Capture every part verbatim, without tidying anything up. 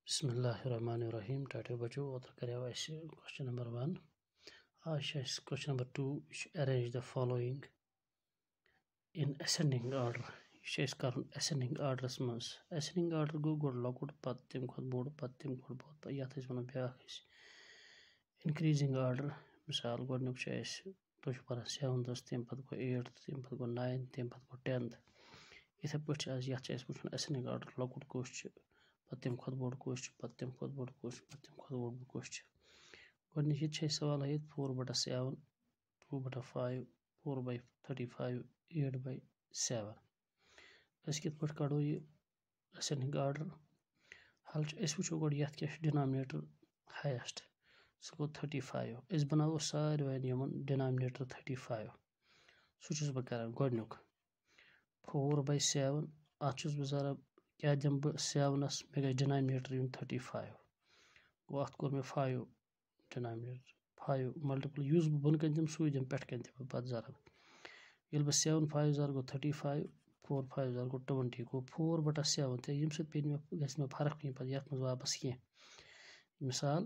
बिस्मिल्लाहिर्रहमानिर्रहीम। टाइटल बचो ओतर करेव अस क्वेश्चन नंबर वन। आज question number two. Arrange the following in ascending order. यह कर असेंडिंग ऑर्डरस मज। असेंडिंग ऑर्डर गो गोड़ लकुट पत तम खुद बोड़ पत तम खुद बोड़ ये वो ब्या इनक्रीजिंग ऑर्डर। मिसाल गोडनुक तुम पान सेवंथस तम पे गो एट्थ तम पे गो नाइन्थ तम पे गो टेंथ। इथे पे आज ये वो असेंडिंग ऑर्डर लकुट कुछ पत तम खुद बोड़ कुछ पत तम खुद बोड़ कुछ पत तम खुद बोड़ कुछ। गोडनिक सवाल है फोर बटा सेवन टू बटा five four by thirty five eight by seven. अस कित पे कड़ो ये असेंडिंग ऑर्डर हल वो गोड ये क्या डिनोमिनेटर हाइस्ट सह गो थर्टी फाइव। अस बनावो सारे डिनोमिनेटर थर्टी फाइव। सह बह कर गोडनुक फोर बाई सेवन अत बह जरा क्या दम बह सेवनस मे गई डिनोमिनेटर इन थर्टी फाइव गो अत कोर मे फाइव डिनोमिनेटर फाइव मल्टीपल यूस बह बन कन दम सू दम पे कन दम पे जरब ये बह सेवन फाइव जर गो थर्टी फाइव फोर फाइव जर गो ट्वेंटी गो फोर बटा सेवन तो ये पे मे फर्क पे पे ये वापस कह। मिसाल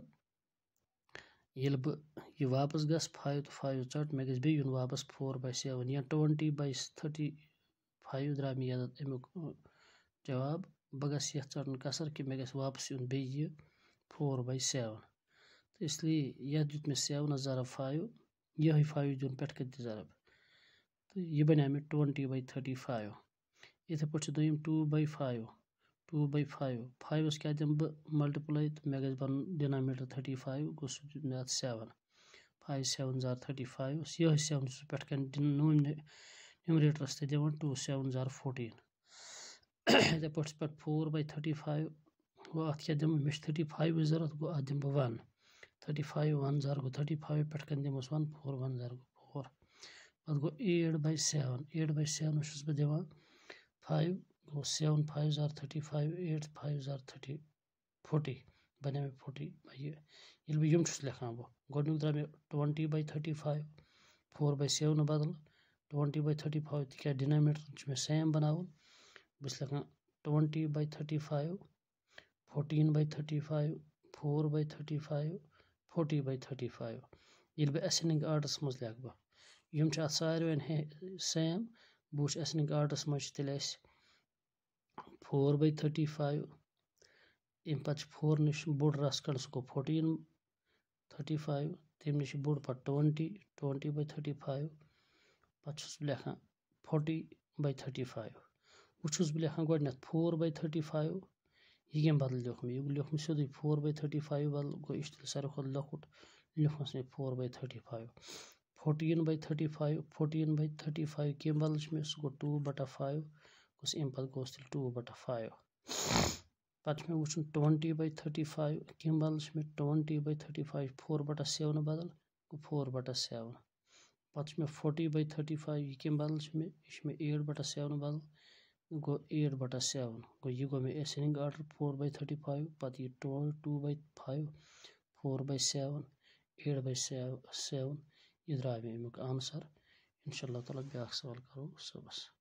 ये बह यह वापस गस फाइव तो फाइव चट मे गस बे वापस फोर बाई सेवन या ट्वेंटी बाई थर्टी फाइव द्रा मे अमुक जवाब बह गस ये चटन कसर कि मे गस वापस यून बे यह फोर बाई सेवन। तो इसलिए यह दुत मे सेवन जरब फाइव यह फाइव दिन पे कन जरब तो यह बना मे ट्वेंटी बाई थर्टी फाइव। इथे पे दोम two by five two by five five क्या दम बह मल्टीप्लाई तो मे गस बन डिनोमिनेटर थर्टी फाइव गो मे अत सेवन फाइव सेवन जार थर्टी फाइव यह सेवन पे कन न्यूमरेटरस ते दिवान टू सेवन जार फोर्टीन। इथे पे फोर बाई थर्टी फाइव गो अत क्या दम मे थर्टी फाइव जरूरत गो अत दम बह वन थर्टी फाइव वन जार गो थर्टी फाइव पे कन दमस वन फोर वन जार गो फोर पे गो eight by seven eight by seven बह दिवान फाइव गो सेवन फाइव जार थर्टी फाइव एट फाइव जार थर्टी फोर्टी बने मे फोर्टी ये बह यम लिखान बह गोडनुक द्रा मे twenty by thirty five four by seven बदल ट्वेंटी बाई थर्टी फाइव क्या डिनोमिनेटर मे सेम बनावन बस लिखान twenty by thirty five fourteen by thirty five four by thirty five forty by thirty five. ये बह असेंडिंग ऑर्डरस मज लिख बह यम सारे सेम बह असेंडिंग ऑर्डरस मज तेल फोर बाई थर्टी फाइव अम पे फोर नश बोड़ रस कड़ सह गो फोर्टीन थर्टी फाइव तम नश बोड़ पे twenty twenty by thirty five पे लिखान फोर्टी बाई थर्टी फाइव। वो बह लिखान गोडन फोर बाई थर्टी फाइव यह कम बदल लिख मे यह लिख मे सोदी फोर बाई थर्टी फाइव बदल गो यह सारे खुद लकुट लिखमस मे four by thirty five fourteen by thirty five fourteen by thirty five कम बदल मे सह गो टू बटा फाइव गोस अम पे गोस टू बटा फाइव। पे मे वो ट्वेंटी बाई थर्टी फाइव कम बदल मे twenty by thirty five four बटा सेवन बदल गो फोर बटा सेवन। पे मे फोर्टी बाई थर्टी फाइव यह कम बदल मे यह एट बटा सेवन बदल गो एट बटा सेवन गो यह गो मे ascending order four by thirty five पे यह two two by five four by seven eight by seven यह द्रा मे अमुक आंसर। इंशाअल्लाह ताला ब्या सवाल करो सुबह।